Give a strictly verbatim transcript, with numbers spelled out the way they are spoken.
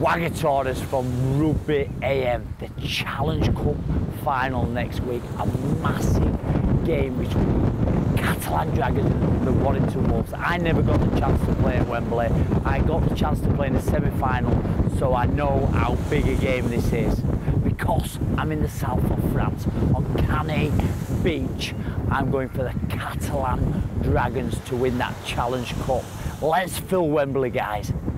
Wagators from Rugby A M, the Challenge Cup final next week. A massive game between Catalan Dragons and the Warrington Wolves. I never got the chance to play at Wembley. I got the chance to play in the semi-final, so I know how big a game this is. Because I'm in the south of France, on Canet Beach, I'm going for the Catalan Dragons to win that Challenge Cup. Let's fill Wembley, guys.